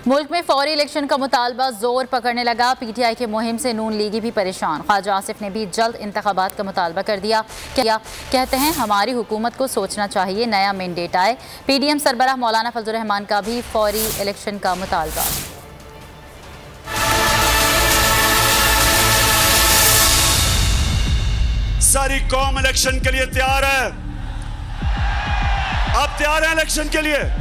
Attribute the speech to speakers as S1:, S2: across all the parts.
S1: मुल्क में फौरी इलेक्शन का मुतालबा जोर पकड़ने लगा। पीटीआई के मुहिम से नून लीगी भी परेशान। ख्वाजा आसिफ ने भी जल्द इंतखाबात का मुतालबा कर दिया। क्या कहते हैं, हमारी हुकूमत को सोचना चाहिए, नया मैंडेट आए। पीडीएम सरबराह मौलाना फजल रहमान का भी फौरी इलेक्शन का मुतालबा।
S2: सारी कौम इलेक्शन के लिए तैयार है। आप तैयार हैं इलेक्शन के लिए?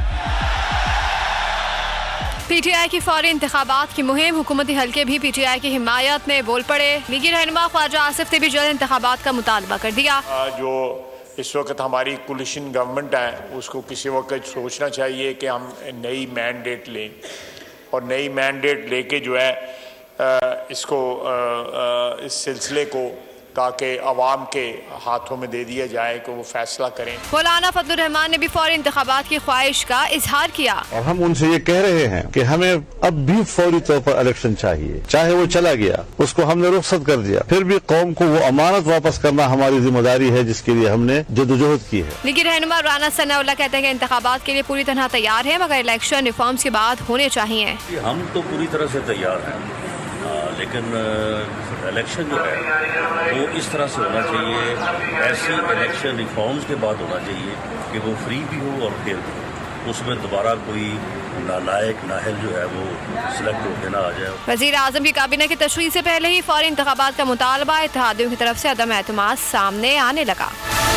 S3: पीटीआई की फौरी इंतखाबात की मुहिम, हुकूमती हल्के भी पीटीआई की हिमायत में बोल पड़े। लीगी रहनुमा ख्वाजा आसिफ ने भी जल्द इंतखाबात का मुतालबा कर दिया।
S4: जो इस वक्त हमारी कोलिशन गवर्नमेंट है, उसको किसी वक्त सोचना चाहिए कि हम नई मैंडेट लें और नई मैंडेट लेके जो है इसको इस सिलसिले को ताकि अवाम के हाथों में दे दिया जाए कि वो फैसला करें।
S3: मौलाना फजल रहमान ने भी फौरी इंतखाबात की ख्वाहिश का इजहार किया।
S5: और हम उनसे ये कह रहे हैं कि हमें अब भी फौरी तौर पर इलेक्शन चाहिए। चाहे वो चला गया, उसको हमने रुख्सत कर दिया, फिर भी कौम को वो अमानत वापस करना हमारी जिम्मेदारी है, जिसके लिए हमने जद्दोजहद की है।
S3: लीगी रहनुमा राना सनाउल्लाह कहते हैं कि इंतखाबात के लिए पूरी तरह तैयार है, मगर इलेक्शन रिफॉर्म्स के बाद होने चाहिए।
S6: हम तो पूरी तरह से तैयार हैं, लेकिन इलेक्शन जो है वो इस तरह से होना चाहिए, ऐसी इलेक्शन रिफॉर्म्स के बाद होना चाहिए कि वो फ्री भी हो और फेयर भी हो। उसमें दोबारा कोई नालायक नाहल जो है वो सिलेक्ट होकर ना आ जाए।
S3: वज़ीर आज़म की काबीना की तशरीह से पहले ही फौरी इंतखाबात का मुतालबा इत्तेहादियों की तरफ से अदम एतमाद सामने आने लगा।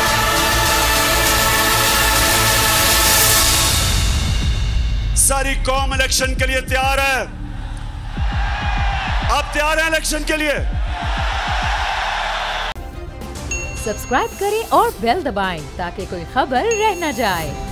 S2: सारी कौम इलेक्शन के लिए तैयार है। आप तैयार हैं इलेक्शन के लिए?
S7: सब्सक्राइब करें और बेल दबाएं ताकि कोई खबर रह न जाए।